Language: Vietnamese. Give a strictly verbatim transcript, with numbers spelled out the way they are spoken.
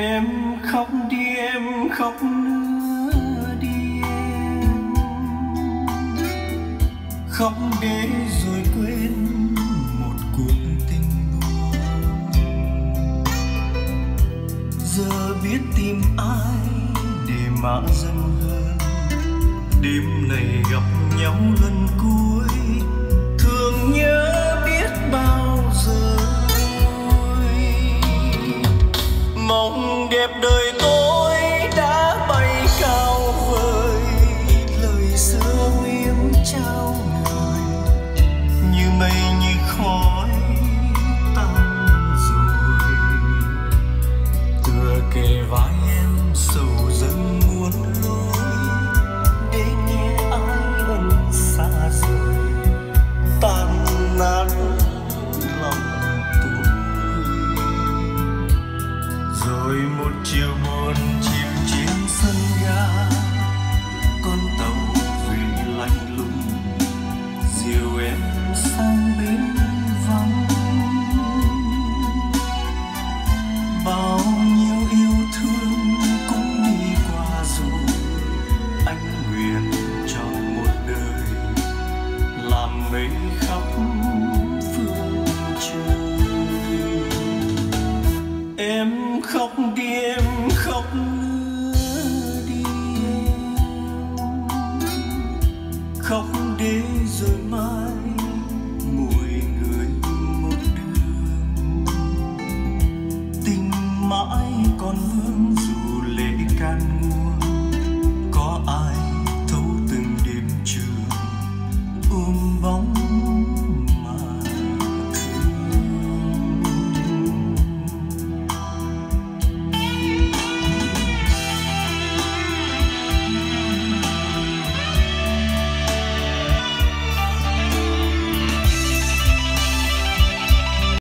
Em khóc đi em khóc nữa đi em, khóc để rồi quên một cuộc tình buồn. Giờ biết tìm ai để mà dần hơn, đêm này gặp nhau lần cuối thương nhớ biết bao giờ. Mong đẹp đời tôi đã bay cao vời, lời xưa nguyện trao người như mây như khói tan rồi. Tựa kề vai em sầu dâng muôn lối, để nghe ai ân xa rời tan nát lòng. Rồi một chiều buồn chìm trên sân ga, con tàu về lạnh lùng dìu em sang bến vắng. Bao nhiêu yêu thương cũng đi qua rồi, anh nguyện cho một đời làm mây khắp